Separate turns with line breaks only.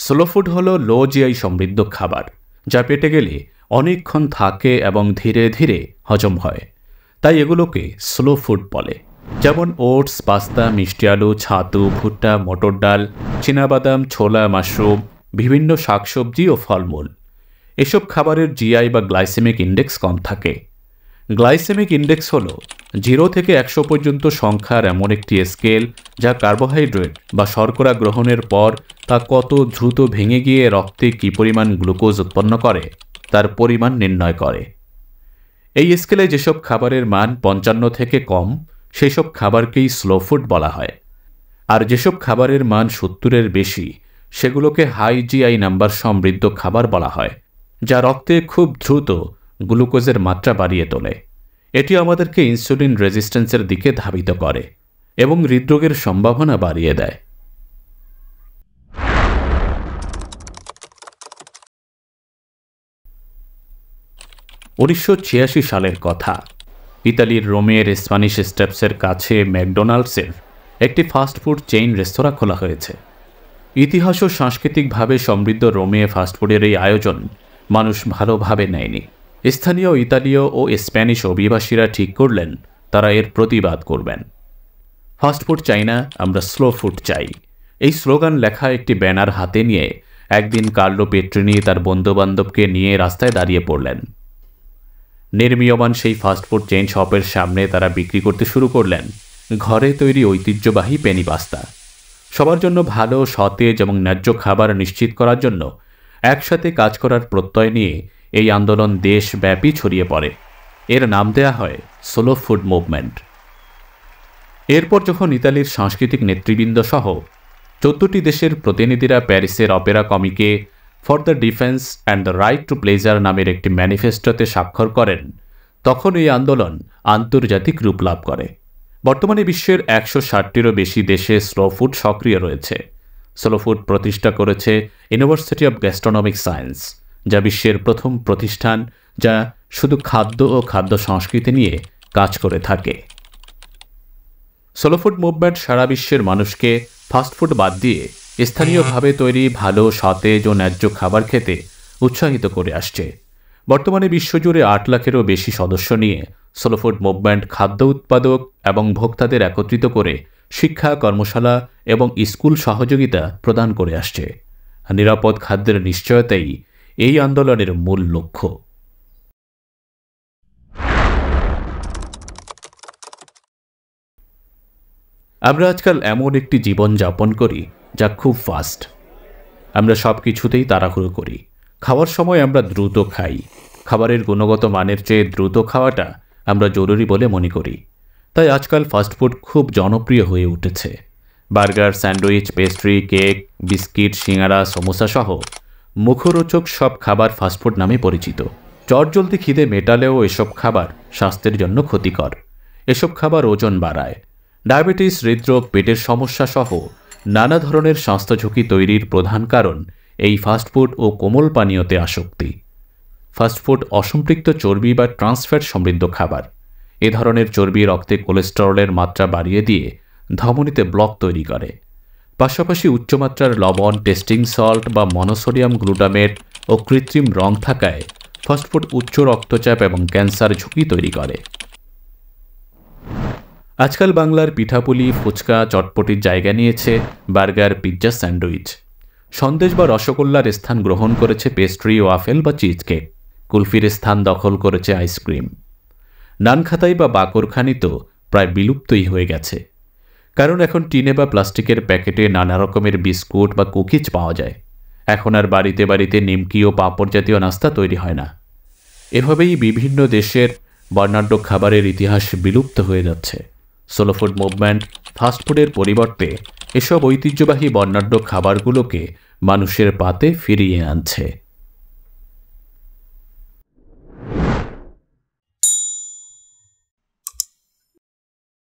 Slow food হলো লো GI সমৃদ্ধ খাবার যা পেটে গেলে অনেকক্ষণ থাকে এবং ধীরে ধীরে হজম হয়। তাই এগুলোকে স্লো ফুড বলে। যেমন ওটস, পাস্তা, মিষ্টি আলু, ছাতু, ভুট্টা, মটর ডাল, চীনাবাদাম, ছোলা, মাশরুম, বিভিন্ন শাকসবজি ও ফলমূল। এসব খাবারের জিআই বা গ্লাইসেমিক ইন্ডেক্স কম থাকে। গ্লাইসেমিক ইন্ডেক্স হল 0 থেকে 100 পর্যন্ত সংখ্যার এমন একটি স্কেল যা কার্বোহাইড্রেট বা শর্করা গ্রহণের পর তা কত দ্রুত ভেঙে গিয়ে রক্তে কী পরিমাণ গ্লুকোজ উৎপন্ন করে তার পরিমাণ নির্ণয় করে। এই স্কেলে যেসব খাবারের মান 55 থেকে কম সেসব খাবারকেই স্লো ফুড বলা হয়, আর যেসব খাবারের মান 70-এর বেশি সেগুলোকে হাই জিআই নাম্বার সমৃদ্ধ খাবার বলা হয়, যা রক্তে খুব দ্রুত গ্লুকোজের মাত্রা বাড়িয়ে তোলে। এটি আমাদেরকে ইনসুলিন রেজিস্ট্যান্সের দিকে ধাবিত করে এবং হৃদরোগের সম্ভাবনা বাড়িয়ে দেয়। 1986 সালের কথা। ইতালির রোমের স্প্যানিশ স্টেপসের কাছে ম্যাকডোনাল্ডসের একটি ফাস্টফুড চেইন রেস্তোরাঁ খোলা হয়েছে। ইতিহাস ও সাংস্কৃতিকভাবে সমৃদ্ধ রোমে ফাস্টফুডের এই আয়োজন মানুষ ভালোভাবে নেয়নি। স্থানীয় ইতালীয় ও স্প্যানিশ অভিবাসীরা ঠিক করলেন তারা এর প্রতিবাদ করবেন। ফাস্টফুড চাই না, আমরা স্লো ফুড চাই, এই স্লোগান লেখা একটি ব্যানার হাতে নিয়ে একদিন কার্লো পেট্রিনি তার বন্ধুবান্ধবকে নিয়ে রাস্তায় দাঁড়িয়ে পড়লেন। নির্মীয়মান সেই ফাস্টফুড চেইন শপের সামনে তারা বিক্রি করতে শুরু করলেন ঘরে তৈরি ঐতিহ্যবাহী পেনি পাস্তা। সবার জন্য ভালো, সতেজ এবং ন্যায্য খাবার নিশ্চিত করার জন্য একসাথে কাজ করার প্রত্যয় নিয়ে এই আন্দোলন দেশব্যাপী ছড়িয়ে পড়ে। এর নাম দেয়া হয় স্লো ফুড মুভমেন্ট। এরপর যখন ইতালির সাংস্কৃতিক নেতৃবৃন্দ সহ 14টি দেশের প্রতিনিধিরা প্যারিসের অপেরা কমিকে for the defence and the right to pleasure নামের একটি ম্যানিফেস্টোতে স্বাক্ষর করেন, তখন এই আন্দোলন আন্তর্জাতিক রূপ লাভ করে। বর্তমানে বিশ্বের 160টিরও বেশি দেশে স্লো ফুড সক্রিয় রয়েছে। স্লো ফুড প্রতিষ্ঠা করেছে ইউনিভার্সিটি অব গ্যাস্ট্রোনমিক সায়েন্স, যা বিশ্বের প্রথম প্রতিষ্ঠান যা শুধু খাদ্য ও খাদ্য সংস্কৃতি নিয়ে কাজ করে থাকে। স্লো ফুড মুভমেন্ট সারা বিশ্বের মানুষকে ফাস্টফুড বাদ দিয়ে স্থানীয়ভাবে তৈরি ভালো, সতেজ ও ন্যায্য খাবার খেতে উৎসাহিত করে আসছে। বর্তমানে বিশ্বজুড়ে 8 লাখেরও বেশি সদস্য নিয়ে স্লো ফুড মুভমেন্ট খাদ্য উৎপাদক এবং ভোক্তাদের একত্রিত করে শিক্ষা, কর্মশালা এবং স্কুল সহযোগিতা প্রদান করে আসছে। নিরাপদ খাদ্যের নিশ্চয়তাই এই আন্দোলনের মূল লক্ষ্য। আমরা আজকাল এমন একটি জীবন যাপন করি যা খুব ফাস্ট। আমরা সব কিছুতেই তাড়াহুড়ো করি। খাওয়ার সময় আমরা দ্রুত খাই। খাবারের গুণগত মানের চেয়ে দ্রুত খাওয়াটা আমরা জরুরি বলে মনে করি। তাই আজকাল ফাস্টফুড খুব জনপ্রিয় হয়ে উঠেছে। Burger, sandwich, pastry, cake, biscuit, সিঙ্গারা, সমোসা সহ মুখরোচক সব খাবার ফাস্টফুড নামে পরিচিত। চটজলদি খিদে মেটালেও এসব খাবার স্বাস্থ্যের জন্য ক্ষতিকর। এসব খাবার ওজন বাড়ায়। ডায়াবেটিস, হৃদরোগ, পেটের সমস্যা সহ নানা ধরনের স্বাস্থ্য ঝুঁকি তৈরির প্রধান কারণ এই ফাস্টফুড ও কোমল পানীয়তে আসক্তি। ফাস্টফুড অসম্পৃক্ত চর্বি বা ট্রান্সফ্যাট সমৃদ্ধ খাবার। এ ধরনের চর্বি রক্তে কোলেস্টেরলের মাত্রা বাড়িয়ে দিয়ে ধমনীতে ব্লক তৈরি করে। পাশাপাশি উচ্চমাত্রার লবণ, টেস্টিং সল্ট বা মনোসোডিয়াম গ্লুটামেট ও কৃত্রিম রং থাকায় ফাস্টফুড উচ্চ রক্তচাপ এবং ক্যান্সার ঝুঁকি তৈরি করে। আজকাল বাংলার পিঠাপুলি, ফুচকা, চটপটির জায়গা নিয়েছে বার্গার, পিৎজা, স্যান্ডউইচ। সন্দেশ বা রসগোল্লার স্থান গ্রহণ করেছে পেস্ট্রি, ওয়াফেল বা চিজ কেক। কুলফির স্থান দখল করেছে আইসক্রিম। নানখাতাই বা বাকরখানি তো প্রায় বিলুপ্তই হয়ে গেছে, কারণ এখন টিনে বা প্লাস্টিকের প্যাকেটে নানা রকমের বিস্কুট বা কুকিজ পাওয়া যায়। এখন আর বাড়িতে বাড়িতে নিমকি ও পাঁপড় জাতীয় নাস্তা তৈরি হয় না। এভাবেই বিভিন্ন দেশের বর্ণাঢ্য খাবারের ইতিহাস বিলুপ্ত হয়ে যাচ্ছে। স্লো ফুড মুভমেন্ট ফাস্টফুডের পরিবর্তে এসব ঐতিহ্যবাহী বর্ণাঢ্য খাবারগুলোকে মানুষের পাতে ফিরিয়ে আনছে।